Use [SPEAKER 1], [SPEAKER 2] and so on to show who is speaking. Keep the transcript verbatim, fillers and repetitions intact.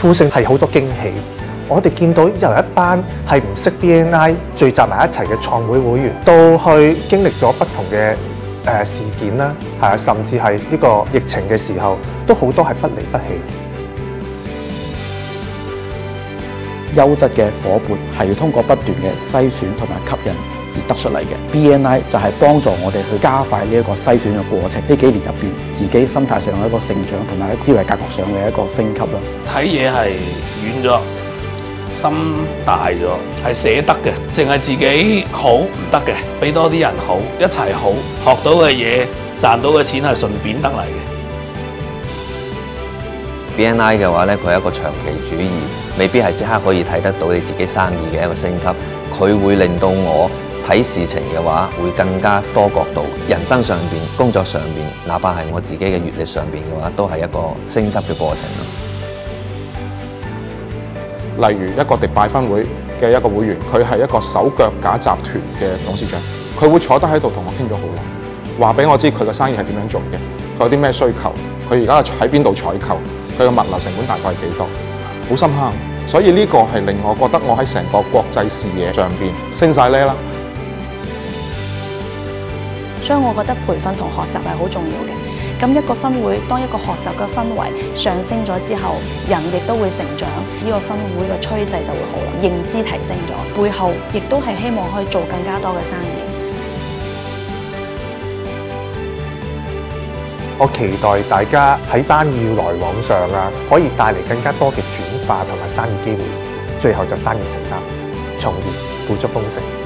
[SPEAKER 1] 富盛係好多驚喜。我哋見到由一班係唔識 B N I 聚集埋一齊嘅創會會員，到去經歷咗不同嘅誒事件啦，係啊，甚至係呢個疫情嘅時候，都好多係不離不棄。
[SPEAKER 2] 優質嘅伙伴係要通過不斷嘅篩選同埋吸引而得出嚟嘅。B N I 就係幫助我哋去加快呢一個篩選嘅過程。呢幾年入邊，自己心態上有一個成長，同埋喺思維格局上嘅一個升級啦。
[SPEAKER 3] 睇嘢係遠咗。心大咗，係捨得嘅，淨係自己好唔得嘅，俾多啲人好，一齊好，學到嘅嘢，賺到嘅錢係順便得嚟嘅。
[SPEAKER 4] B N I 嘅話咧，佢係一個長期主義，未必係即刻可以睇得到你自己生意嘅一個升級。佢會令到我睇事情嘅話，會更加多角度。人生上邊、工作上邊，哪怕係我自己嘅閱歷上邊嘅話，都係一個升級嘅過程咯。
[SPEAKER 5] 例如一個迪拜分會嘅一個會員，佢係一個手腳架集團嘅董事長，佢會坐得喺度同我傾咗好耐，話俾我知佢嘅生意係點樣做嘅，佢有啲咩需求，佢而家喺邊度採購，佢嘅物流成本大概係幾多，好深刻。所以呢個係令我覺得我喺成個國際視野上邊升晒呢啦。
[SPEAKER 6] 所以我覺得培訓同學習係好重要嘅。咁一個分會，當一個學習嘅氛圍上升咗之後，人亦都會成長，呢個分會嘅趨勢就會好啦，認知提升咗，背後亦都係希望可以做更加多嘅生意。
[SPEAKER 1] 我期待大家喺生意來往上啊，可以帶嚟更加多嘅轉化同埋生意機會，最後就生意成交，從而富足豐盛。